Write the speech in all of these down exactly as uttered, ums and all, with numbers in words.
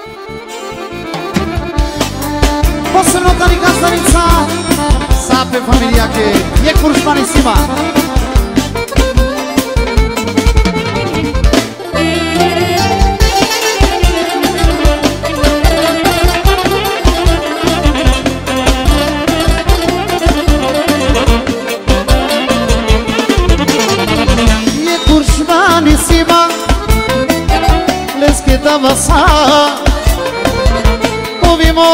Posso notare in casarizza sape familia che e curșmanissima. Les quedava sa Ovimo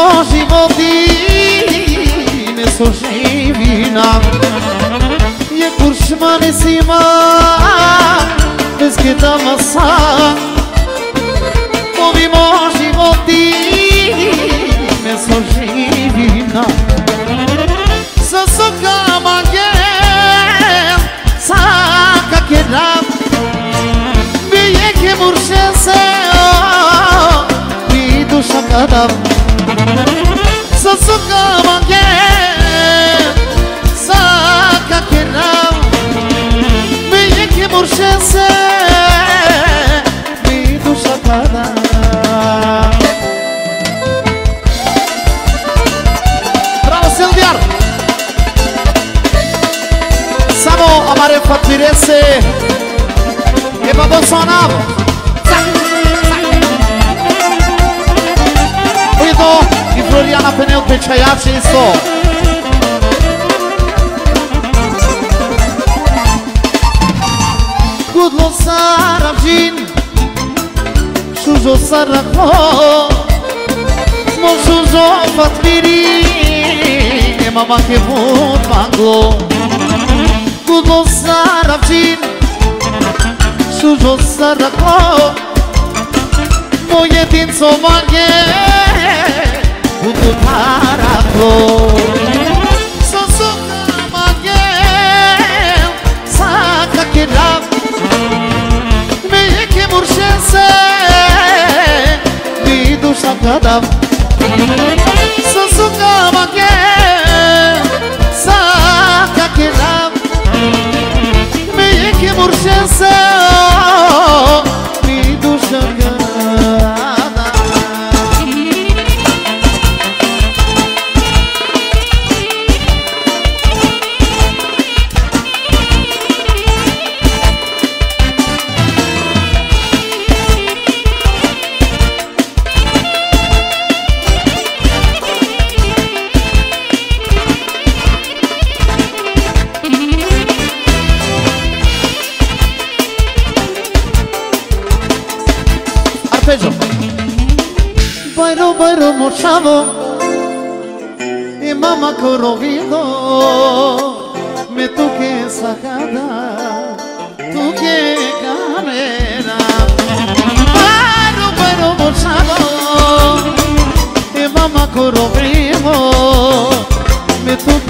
životine su živina Je kuršmanisima Les quedava sa Ovimo životine su živina Sa sokama gel Sa kakeram Che murșese mi duša kadam sa sukama ge sa kakenam mi che murșese mi duša kadam Bravo Silviar Samo amare fatvirese E pa Bolsonaro Uito i Floriana Penel pe Ceaiat și isto Gudlo Sarabjin Shujo Sarakho Mo Shujo Fatmiri E mama che vun manglo Gudlo Sarabjin Shujo Sarakho Moje dinco mange Budu parako Sosuka mange Saka kiram Meye ke murșese Mi duša kadam Sosuka mange Saka kiram Meye ke murșese Mi duša kadam Bailo, bailo, mochavo E mama corovido Me toque sacada Toque camera Bailo, bailo, mochavo E mama corovido Me toque